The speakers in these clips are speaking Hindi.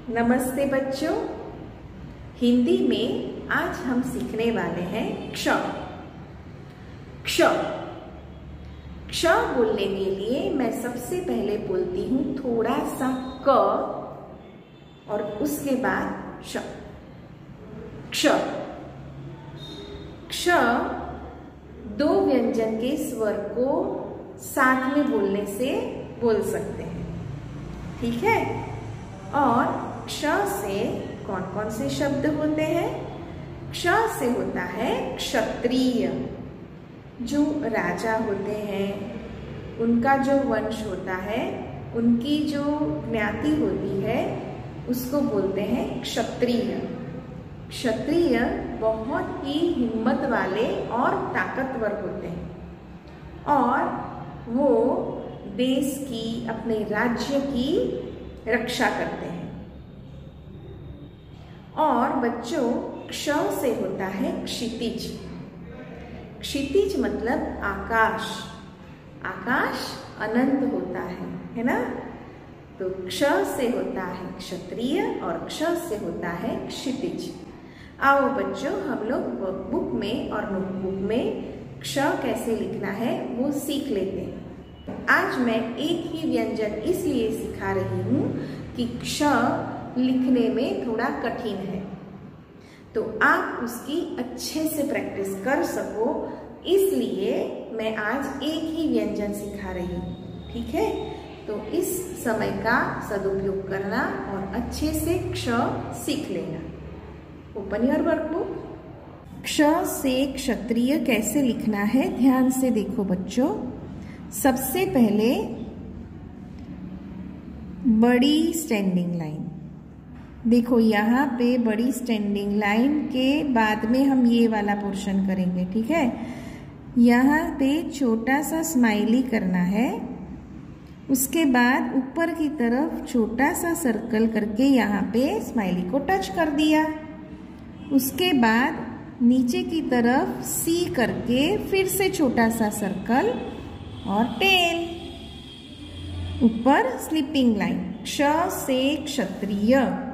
नमस्ते बच्चों। हिंदी में आज हम सीखने वाले हैं क्ष। क्ष क्ष बोलने के लिए मैं सबसे पहले बोलती हूँ थोड़ा सा क और उसके बाद श। क्ष क्ष दो व्यंजन के स्वर को साथ में बोलने से बोल सकते हैं, ठीक है। और क्ष से कौन कौन से शब्द होते हैं? क्ष से होता है क्षत्रिय, जो राजा होते हैं, उनका जो वंश होता है, उनकी जो ज्ञाति होती है, उसको बोलते हैं क्षत्रिय। क्षत्रिय बहुत ही हिम्मत वाले और ताकतवर होते हैं और वो देश की, अपने राज्य की रक्षा करते हैं। और बच्चों, क्ष से होता है क्षितिज। क्षितिज मतलब आकाश। आकाश अनंत होता है ना। तो क्ष से होता है क्षत्रिय और क्ष से होता है क्षितिज। आओ बच्चों, हम लोग वर्कबुक में और नोटबुक में क्ष कैसे लिखना है वो सीख लेते हैं। आज मैं एक ही व्यंजन इसलिए सिखा रही हूँ कि क्ष लिखने में थोड़ा कठिन है, तो आप उसकी अच्छे से प्रैक्टिस कर सको, इसलिए मैं आज एक ही व्यंजन सिखा रही हूँ, ठीक है। तो इस समय का सदुपयोग करना और अच्छे से क्ष सीख लेना। Open your workbook. क्ष से क्षत्रिय कैसे लिखना है, ध्यान से देखो बच्चों। सबसे पहले बड़ी स्टैंडिंग लाइन देखो, यहाँ पे बड़ी स्टैंडिंग लाइन के बाद में हम ये वाला पोर्शन करेंगे, ठीक है। यहाँ पे छोटा सा स्माइली करना है, उसके बाद ऊपर की तरफ छोटा सा सर्कल करके यहाँ पे स्माइली को टच कर दिया। उसके बाद नीचे की तरफ सी करके फिर से छोटा सा सर्कल और टेल, ऊपर स्लीपिंग लाइन। क्ष से क्षत्रिय,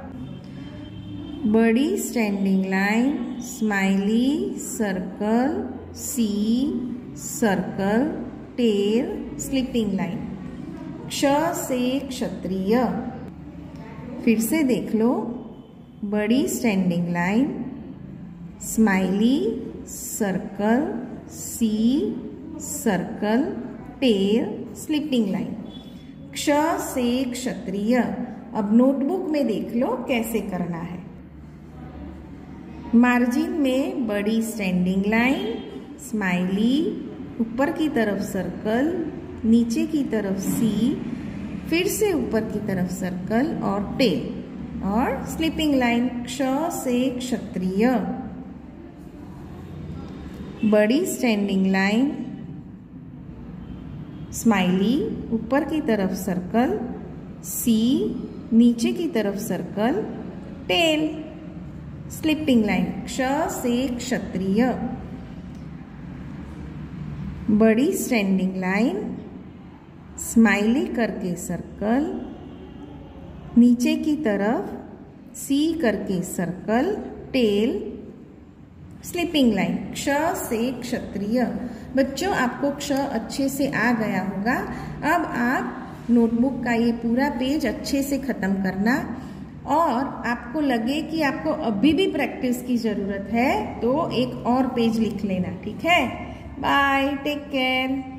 बड़ी standing line, smiley, circle, C, circle, tail, sleeping line. क्ष से क्षत्रिय। फिर से देख लो, बड़ी standing line, smiley, circle, C, circle, tail, sleeping line. क्ष से क्षत्रिय। अब नोटबुक में देख लो कैसे करना है। मार्जिन में बड़ी स्टैंडिंग लाइन, स्माइली, ऊपर की तरफ सर्कल, नीचे की तरफ सी, फिर से ऊपर की तरफ सर्कल और टेल और स्लीपिंग लाइन। क्ष से क्षत्रिय, बड़ी स्टैंडिंग लाइन, स्माइली, ऊपर की तरफ सर्कल, सी, नीचे की तरफ सर्कल, टेल, स्लीपिंग लाइन। क्ष से क्षत्रिय, बड़ी स्टैंडिंग लाइन, स्माइली करके सर्कल, नीचे की तरफ सी करके सर्कल, टेल, स्लीपिंग लाइन। क्ष से क्षत्रिय। बच्चों, आपको क्ष अच्छे से आ गया होगा। अब आप नोटबुक का ये पूरा पेज अच्छे से खत्म करना, और आपको लगे कि आपको अभी भी प्रैक्टिस की जरूरत है तो एक और पेज लिख लेना, ठीक है। Bye, take care.